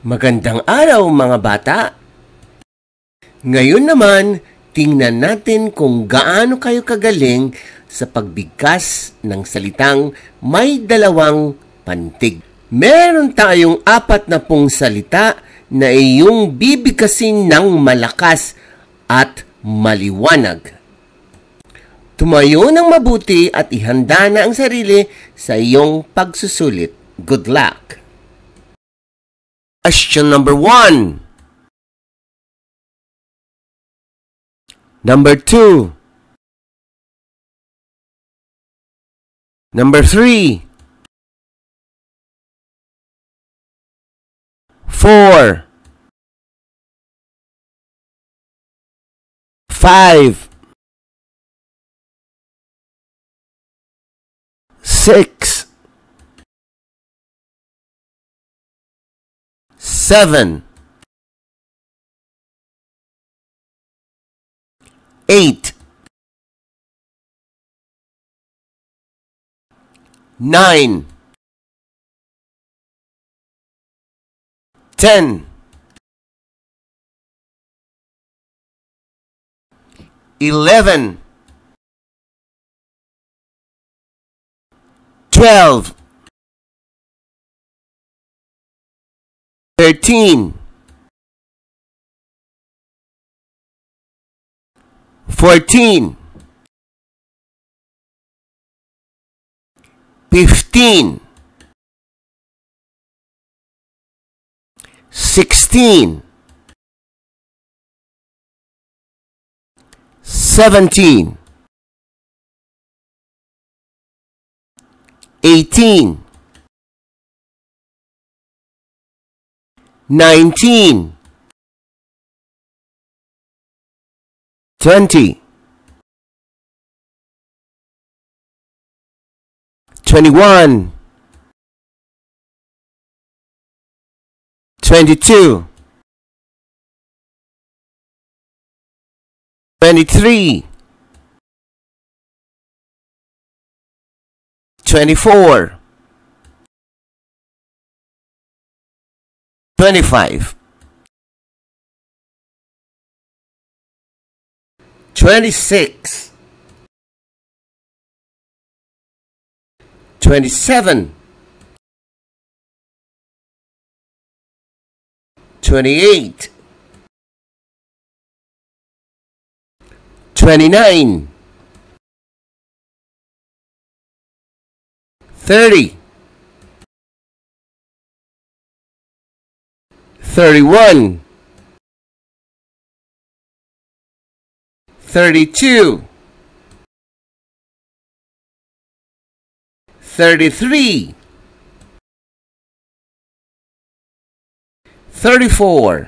Magandang araw mga bata! Ngayon naman, tingnan natin kung gaano kayo kagaling sa pagbigkas ng salitang may dalawang pantig. Meron tayong 40 salita na iyong bibigkasin ng malakas at maliwanag. Tumayo ng mabuti at ihanda na ang sarili sa iyong pagsusulit. Good luck! Question number 1. Number 2. Number 3. 4. 5. 6. 7. 8. 9. 10. 11. 12. 13. 14. 15. 16. 17. 18. 19. 20. 21. 22. 23. 24. 25. 26. 27. 28. 29. 30. 31. 32. 33. 34.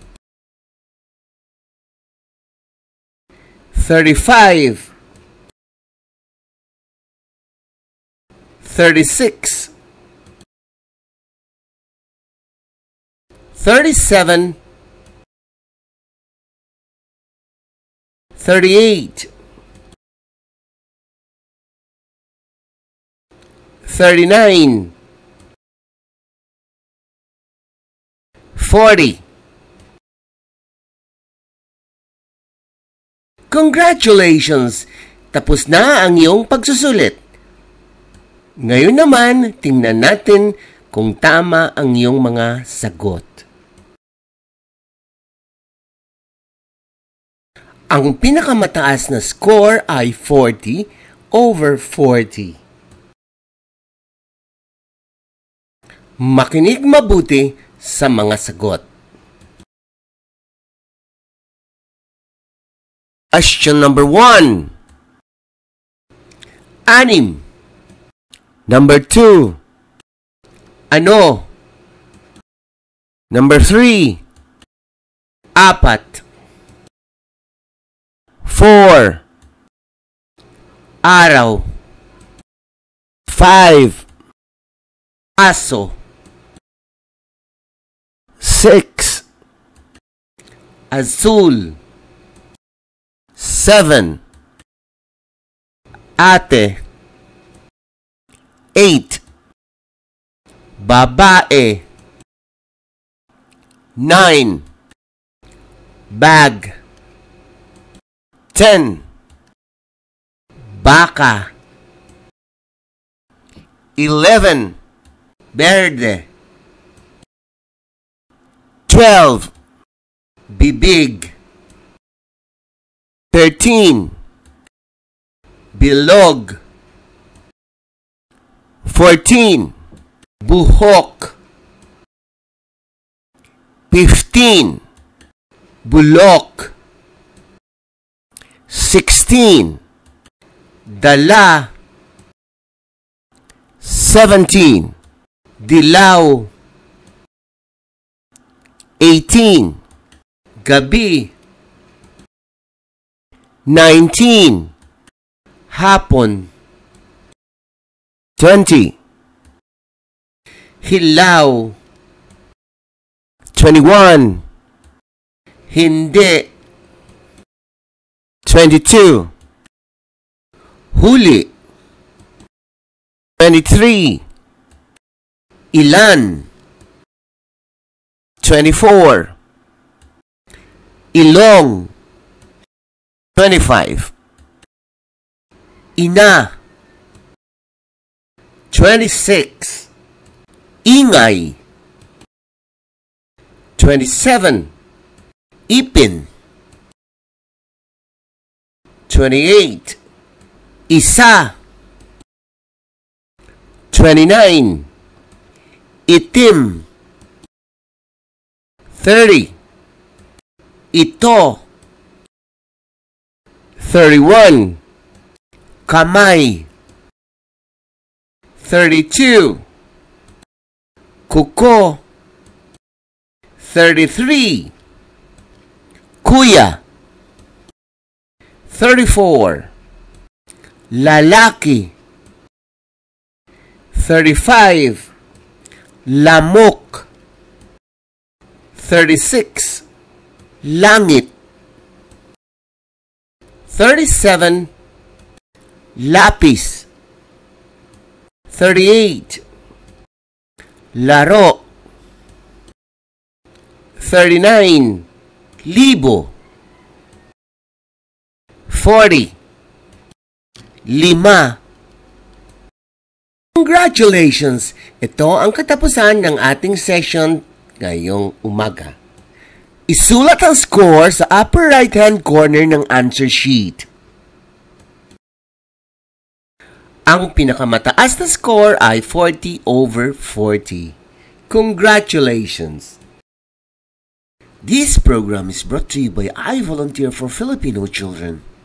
35. 36. 37. 38. 39. 40. Congratulations! Tapos na ang iyong pagsusulit. Ngayon naman, tingnan natin kung tama ang iyong mga sagot. Ang pinakamataas na score ay 40 over 40. Makinig mabuti sa mga sagot. Question number 1. 6. Number 2. Ano? Number 3. 4. 4. Araw. 5. Aso. 6. Azul. 7. Ate. 8. Babae. 9. Bag. 10. Baka. 11. Verde. 12. Bibig. 13. Bilog. 14. Buhok. 15. Bulok. 16. Dala. 17. Dilaw. 18. Gabi. 19. Hapon. 20. Hilaw. 21. Hindi. 22. Huli. 23. Ilan. 24. Ilong. 25. Ina. 26. Ingay. 27. Ipin. 28. Isa. 29. Itim. 30. Ito. 31. Kamay. 32. Kuko. 33. Kuya. 34. Lalaki. 35. Lamok. 36. Langit. 37. Lapis. 38. Laro. 39. Libo. 40. Lima. Congratulations! Ito ang katapusan ng ating session ngayong umaga. Isulat ang score sa upper right-hand corner ng answer sheet. Ang pinakamataas na score ay 40 over 40. Congratulations! This program is brought to you by I Volunteer for Filipino Children.